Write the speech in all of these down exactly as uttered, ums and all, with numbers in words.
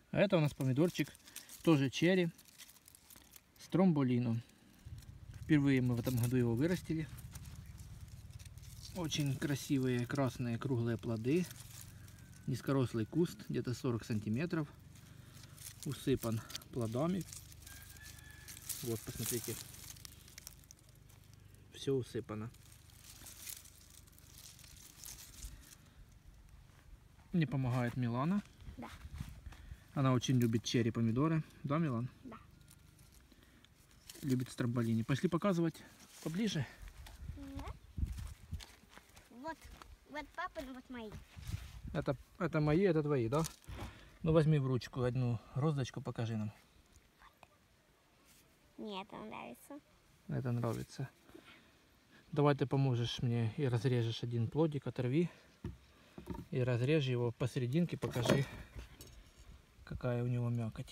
А это у нас помидорчик, тоже черри, стромболино. Впервые мы в этом году его вырастили. Очень красивые красные круглые плоды. Низкорослый куст, где-то сорок сантиметров. Усыпан плодами. Вот, посмотрите. Все усыпано. Мне помогает Милана. Да. Она очень любит черри помидоры. Да, Милан? Да. Любит стромболини. Пошли показывать поближе. Да. Вот, вот папа, вот мои. Это, это мои, это твои, да? Ну возьми в ручку одну роздочку, покажи нам. Мне это нравится. Это нравится. Давай ты поможешь мне и разрежешь один плодик, оторви. И разрежь его посерединке, покажи, какая у него мякоть.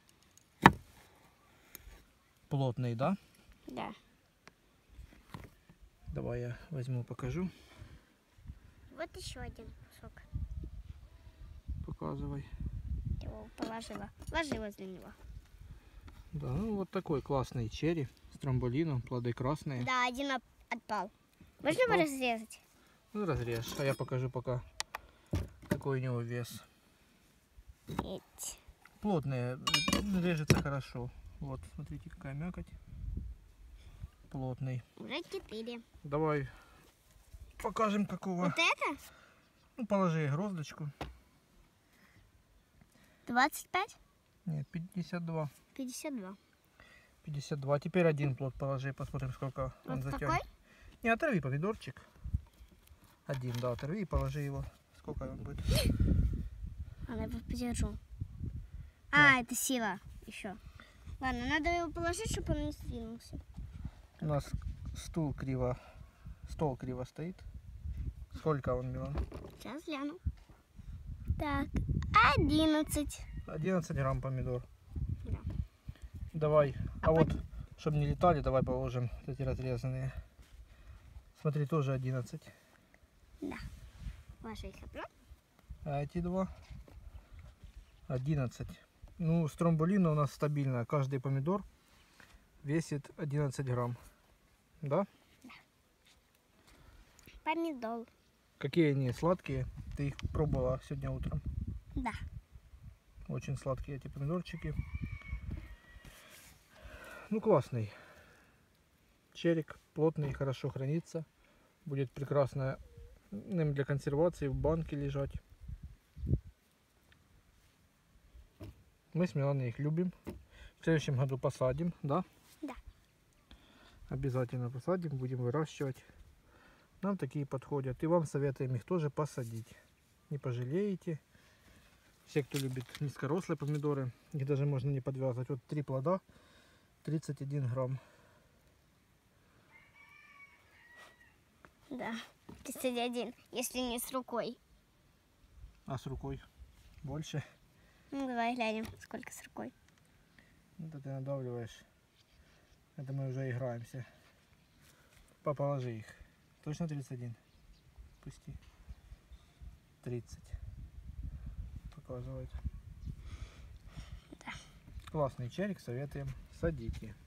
Плотный, да? Да. Давай я возьму, покажу. Вот еще один кусок. Показывай. Я его положила. Ложи возле него. Да, ну вот такой классный черри, стромболино, плоды красные. Да, один оп- отпал. Можно его Отпал? разрезать? Ну разрежь, а я покажу пока, какой у него вес. Эть. Плотные, режется хорошо. Вот, смотрите, какая мякоть. Плотный. Уже четыре. Давай покажем какого. Вот это? Ну, положи гроздочку. двадцать пять? Нет, пятьдесят два. пятьдесят два. пятьдесят два. Теперь один плод положи, посмотрим, сколько он Вот затянет. такой? Не, оторви помидорчик. Один, да, оторви и положи его. Сколько он будет? Ладно, я подержу. А, это сила еще. Ладно, надо его положить, чтобы он не сдвинулся. У нас стул криво, стол криво стоит. Сколько он, Милан? Сейчас гляну. Так, одиннадцать. одиннадцать грамм помидор. Да. Давай. А А вот, чтобы не летали, давай положим вот эти разрезанные. Смотри, тоже одиннадцать. Да. Ложи их обратно. А эти два? одиннадцать. Ну, стромболино у нас стабильно. Каждый помидор весит одиннадцать грамм. Да? Помидор. Какие они сладкие. Ты их пробовала сегодня утром. Да. Очень сладкие эти помидорчики. Ну, классный. Черик плотный, хорошо хранится. Будет прекрасно им для консервации в банке лежать. Мы с Миланой их любим. В следующем году посадим, да? Да. Обязательно посадим, будем выращивать. Нам такие подходят. И вам советуем их тоже посадить. Не пожалеете. Все, кто любит низкорослые помидоры, их даже можно не подвязывать. Вот три плода, тридцать один грамм. Да. тридцать один, если не с рукой. А с рукой больше? Ну, давай глянем, сколько с рукой. Это ты надавливаешь. Это мы уже играемся. Папа, положи их. Точно тридцать один? Пусти. тридцать. Показывает. Да. Классный черик, советуем. Садите.